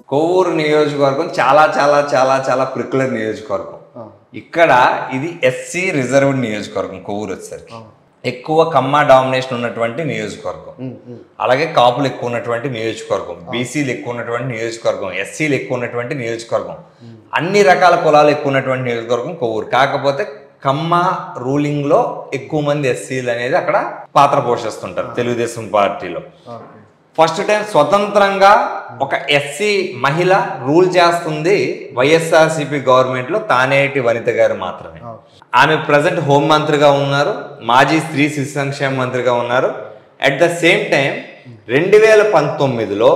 కొవ్వూరు నియోజకవర్గం చాలా చాలా చాలా చాలా ప్రిక్యులర్ నియోజకవర్గం. ఇక్కడ ఇది ఎస్సీ రిజర్వ్డ్ నియోజకవర్గం. కొవ్వూరు వచ్చేసరికి ఎక్కువ కమ్మ డామినేషన్ ఉన్నటువంటి నియోజకవర్గం, అలాగే కాపులు ఎక్కువ ఉన్నటువంటి నియోజకవర్గం, బీసీలు ఎక్కువ ఉన్నటువంటి నియోజకవర్గం, ఎస్సీలు ఎక్కువ ఉన్నటువంటి నియోజకవర్గం, అన్ని రకాల కులాలు ఎక్కువ ఉన్నటువంటి నియోజకవర్గం కొవ్వూరు. కాకపోతే కమ్మ రూలింగ్ లో ఎక్కువ మంది ఎస్సీలు అనేది అక్కడ పాత్ర పోషిస్తుంటారు తెలుగుదేశం పార్టీలో. ఫస్ట్ టైం స్వతంత్రంగా ఒక ఎస్సీ మహిళ రూల్ చేస్తుంది వైఎస్ఆర్సీపీ గవర్నమెంట్ లో తానేటి వనిత గారు మాత్రమే. ఆమె ప్రజెంట్ హోం మంత్రిగా ఉన్నారు, మాజీ స్త్రీ శిశు సంక్షేమ మంత్రిగా ఉన్నారు. అట్ ద సేమ్ టైం 2019లో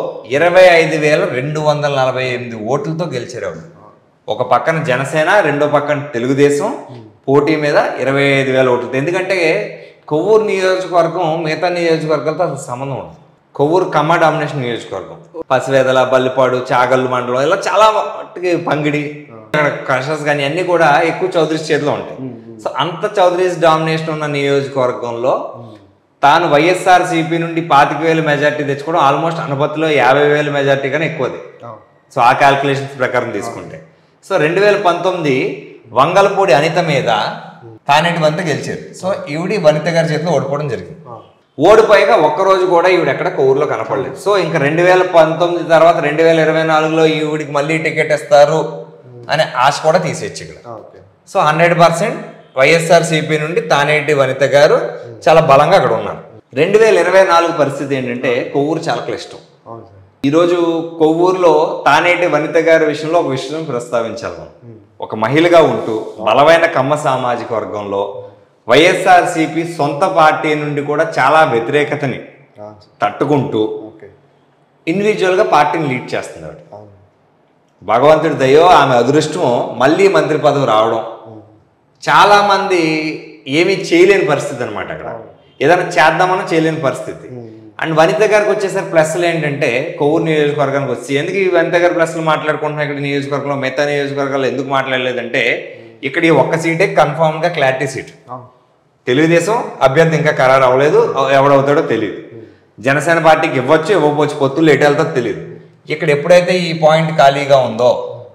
25,248 ఓట్లతో గెలిచారు. ఒక పక్కన జనసేన, రెండో పక్కన తెలుగుదేశం పోటీ మీద 25,000 ఓట్లతో. ఎందుకంటే కొవ్వూరు నియోజకవర్గం మిగతా నియోజకవర్గాలతో అసలు సంబంధం ఉండదు. కొవ్వూరు కమ్మ డామినేషన్ నియోజకవర్గం. పసివేదల, బల్లిపాడు, చాగల్లు మండలం ఇలా చాలా మట్టుకి పంగిడి క్రషర్స్ కానీ అన్ని కూడా ఎక్కువ చౌదరీస్ చేతిలో ఉంటాయి. సో అంత చౌదరీస్ డామినేషన్ ఉన్న నియోజకవర్గంలో తాను వైఎస్ఆర్సీపీ నుండి 25,000 మెజార్టీ తెచ్చుకోవడం ఆల్మోస్ట్ అనపత్తిలో 50,000 మెజార్టీ కన్నా ఎక్కువది. సో ఆ క్యాల్కులేషన్స్ ప్రకారం తీసుకుంటే. సో 2019 వంగలపూడి అనిత మీద తానేటి వనిత గెలిచారు. సో ఈవిడి వనిత గారి చేతిలో ఓడిపోవడం జరిగింది. ఓడిపోయాక ఒక్కరోజు కూడా ఈవిడ ఎక్కడ కొవ్వూరులో కనపడలేదు. సో ఇంకా 2019 తర్వాత 2024లో ఈవిడికి మళ్ళీ టికెట్ ఇస్తారు అనే ఆశ కూడా తీసేచ్చు ఇక్కడ. సో 100% వైఎస్ఆర్సీపీ నుండి తానేటి వనిత గారు చాలా బలంగా అక్కడ ఉన్నారు. 2024 పరిస్థితి ఏంటంటే కొవ్వూరు చాలా క్లిష్టం. ఈరోజు కొవ్వూరులో తానేటి వనిత గారి విషయంలో ఒక విషయం ప్రస్తావించాలి. ఒక మహిళగా ఉంటూ బలమైన కమ్మ సామాజిక వర్గంలో వైఎస్ఆర్సీపీ సొంత పార్టీ నుండి కూడా చాలా వ్యతిరేకతని తట్టుకుంటూ ఇండివిజువల్గా పార్టీని లీడ్ చేస్తున్నాడు. భగవంతుడి దయో ఆమె అదృష్టం మళ్ళీ మంత్రి పదవి రావడం. చాలా మంది ఏమీ చేయలేని పరిస్థితి అనమాట. అక్కడ ఏదైనా చేద్దామన్నా చేయలేని పరిస్థితి. అండ్ వనిత గారికి వచ్చేసరికి ప్లస్లు ఏంటంటే కొవ్వూరు నియోజకవర్గానికి వచ్చి ఎందుకు ఈ వనిత గారి ప్లస్లు మాట్లాడుకుంటున్నా ఇక్కడ నియోజకవర్గంలో మిగతా నియోజకవర్గాల్లో ఎందుకు మాట్లాడలేదంటే ఇక్కడ ఈ ఒక్క సీటే కన్ఫామ్గా క్లారిటీ సీట్. తెలుగుదేశం అభ్యర్థి ఇంకా ఖరారు అవ్వలేదు, ఎవడవుతాడో తెలియదు. జనసేన పార్టీకి ఇవ్వచ్చు ఇవ్వకపోవచ్చు, పొత్తులు ఎటు వెళ్తారో తెలియదు. ఇక్కడ ఎప్పుడైతే ఈ పాయింట్ ఖాళీగా ఉందో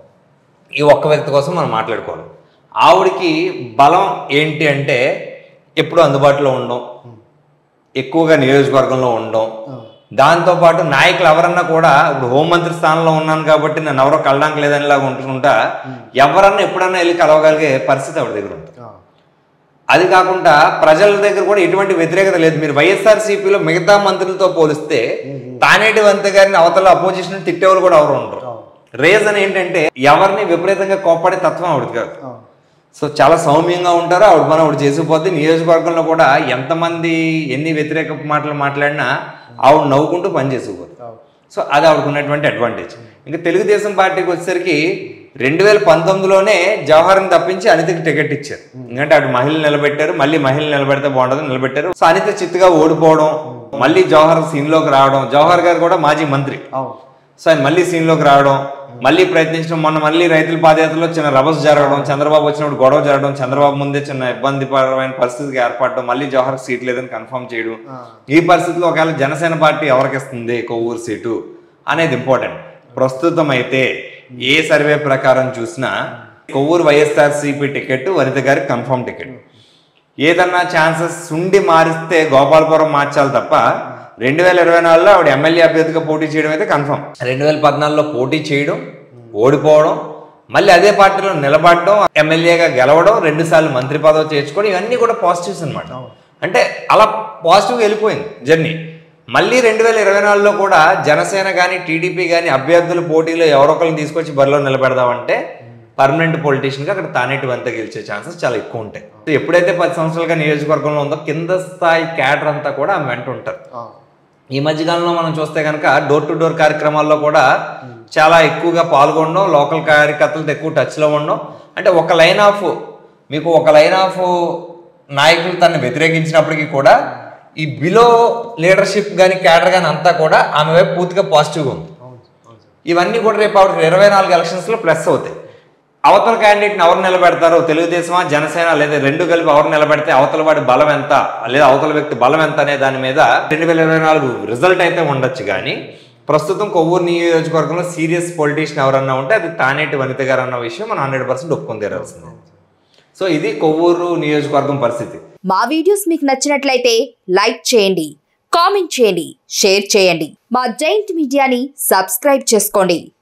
ఈ ఒక్క వ్యక్తి కోసం మనం మాట్లాడుకోవాలి. ఆవిడికి బలం ఏంటి అంటే ఎప్పుడు అందుబాటులో ఉండడం, ఎక్కువగా నియోజకవర్గంలో ఉండడం, దాంతోపాటు నాయకులు ఎవరన్నా కూడా ఇప్పుడు హోంమంత్రి స్థానంలో ఉన్నాను కాబట్టి నన్ను ఎవరో కలడానికి లేదనిలాగా ఉంటుంటా ఎవరన్నా ఎప్పుడన్నా వెళ్ళి కలవగలిగే పరిస్థితి ఆవిడ దగ్గర ఉంటుంది. అది కాకుండా ప్రజల దగ్గర కూడా ఎటువంటి వ్యతిరేకత లేదు. మీరు వైఎస్ఆర్సీపీలో మిగతా మంత్రులతో పోలిస్తే తానేటి వనిత గారిని అవతల అపోజిషన్ తిట్టేవాళ్ళు కూడా ఎవరు ఉండరు. రీజన్ ఏంటంటే ఎవరిని విపరీతంగా కోప్పడే తత్వం ఆవిడ కాదు. సో చాలా సౌమ్యంగా ఉంటారు. ఆవిడ పని ఆవిడ చేసిపోద్ది. నియోజకవర్గంలో కూడా ఎంతమంది ఎన్ని వ్యతిరేక మాటలు మాట్లాడినా ఆవిడ నవ్వుకుంటూ పని చేసిపోద్ది. సో అది ఆవిడకు ఉన్నటువంటి అడ్వాంటేజ్. ఇంకా తెలుగుదేశం పార్టీకి వచ్చేసరికి 2019లోనే జవహర్ని తప్పించి అనితకి టికెట్ ఇచ్చారు. ఎందుకంటే అటు మహిళలు నిలబెట్టారు, మళ్ళీ మహిళలు నిలబెడితే బాగుంటుంది నిలబెట్టారు. సో అనిత చిత్తుగా ఓడిపోవడం, మళ్ళీ జవహర్ సీన్లోకి రావడం. జవహర్ గారు కూడా మాజీ మంత్రి. సో ఆయన మళ్ళీ సీన్లోకి రావడం, మళ్ళీ ప్రయత్నించడం. మొన్న మళ్ళీ రైతుల పాదయాత్రలో చిన్న రభస్ జరగడం, చంద్రబాబు వచ్చినప్పుడు గొడవ జరగడం, చంద్రబాబు ముందే చిన్న ఇబ్బందిపరమైన పరిస్థితికి ఏర్పడడం, మళ్ళీ జవహర్ సీట్ లేదని కన్ఫర్మ్ చేయడం. ఈ పరిస్థితిలో ఒకవేళ జనసేన పార్టీ ఎవరికి ఇస్తుంది కొవ్వూరు సీటు అనేది ఇంపార్టెంట్. ప్రస్తుతం అయితే ఏ సర్వే ప్రకారం చూసినా కొవ్వూరు వైఎస్ఆర్సీపీ టికెట్ వనిత గారికి కన్ఫర్మ్ టికెట్. ఏదన్నా ఛాన్సెస్ ఉండి మారిస్తే గోపాలపురం మార్చాలి తప్ప 2024లో ఆవిడ ఎమ్మెల్యే అభ్యర్థిగా పోటీ చేయడం అయితే కన్ఫర్మ్. 2014లో పోటీ చేయడం, ఓడిపోవడం, మళ్ళీ అదే పార్టీలో నిలబడడం, ఎమ్మెల్యేగా గెలవడం, 2 సార్లు మంత్రి పదవి చేర్చుకోవడం, ఇవన్నీ కూడా పాజిటివ్స్ అనమాట. అంటే అలా పాజిటివ్గా వెళ్ళిపోయింది జర్నీ. మళ్ళీ 2024లో కూడా జనసేన కానీ టీడీపీ కానీ అభ్యర్థుల పోటీలో ఎవరొకరిని తీసుకొచ్చి బరిలో నిలబెడదామంటే పర్మనెంట్ పొలిటీషియన్గా అక్కడ తానేటి వనిత గెలిచే ఛాన్సెస్ చాలా ఎక్కువ ఉంటాయి. ఎప్పుడైతే 10 సంవత్సరాలుగా నియోజకవర్గంలో ఉందో కింద స్థాయి క్యాడర్ అంతా కూడా ఆమె వెంట ఉంటారు. ఈ మధ్యకాలంలో మనం చూస్తే కనుక డోర్ టు డోర్ కార్యక్రమాల్లో కూడా చాలా ఎక్కువగా పాల్గొనడం, లోకల్ కార్యకర్తలతో ఎక్కువ టచ్లో ఉండడం. అంటే ఒక లైన్ ఆఫ్ నాయకులు తనని వ్యతిరేకించినప్పటికీ కూడా ఈ బిలో లీడర్షిప్ కానీ క్యాడర్ కానీ అంతా కూడా ఆమె వైపు పూర్తిగా పాజిటివ్గా ఉంది. ఇవన్నీ కూడా రేపు ఆవిడ 24 ఎలక్షన్స్లో ప్లస్ అవుతాయి. అవతల క్యాండిడేట్ని ఎవరు నిలబెడతారో, తెలుగుదేశమా జనసేన లేదా రెండు కలిపి ఎవరు నిలబెడితే అవతల వాడి బలం ఎంత లేదా అవతల వ్యక్తి బలం ఎంత అనే దాని మీద 2024 రిజల్ట్ అయితే ఉండొచ్చు. కానీ ప్రస్తుతం కొవ్వూరు నియోజకవర్గంలో సీరియస్ పొలిటీషియన్ ఎవరన్నా ఉంటే అది తానేటి వనిత గారు అన్న విషయం మనం 100% ఒప్పుకొని తీరాల్సిందే. సో ఇది కొవ్వూరు నియోజకవర్గం పరిస్థితి. మా వీడియోస్ మీకు నచ్చినట్లయితే లైక్ చేయండి, కామెంట్ చేయండి, షేర్ చేయండి. మా జైంట్ మీడియాని సబ్స్క్రైబ్ చేసుకోండి.